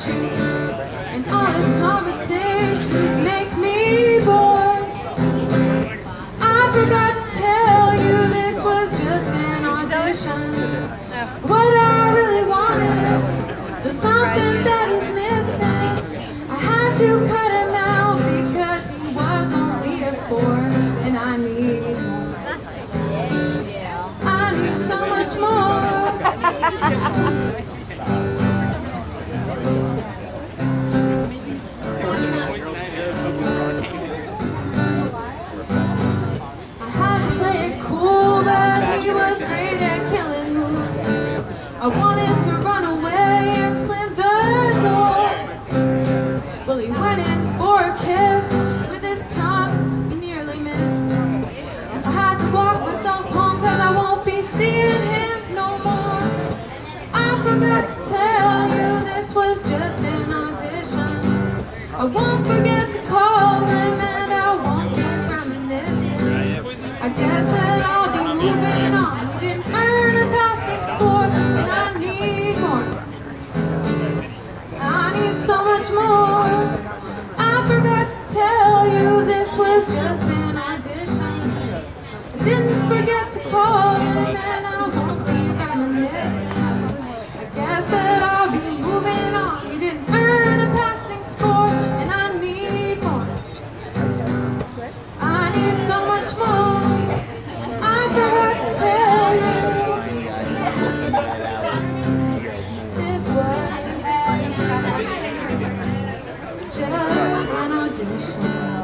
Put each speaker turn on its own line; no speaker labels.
and all these conversations make me bored. I forgot to tell you this was just an audition. What I really wanted was something that is missing. I had to cut him out because he was only a 4, and I need so much more. I had to play it cool, but he was great at killing moves. I wanted to run away and slam the door. Well, he went in for a kiss with his tongue, he nearly missed. I had to walk myself home cause I won't be seeing him no more. I forgot to tell you this was just an audition. I won't forget to call him and I won't be reminiscing. I guess that I'll be moving on. He didn't earn a passing score, and I need more. I need so much more. I forgot to tell you this was just an audition. I didn't forget to call him and I won't be reminiscing. I guess that I'll be moving on. He didn't earn a passing score, and I need more. I need so much more. I forgot to tell you this was just an audition.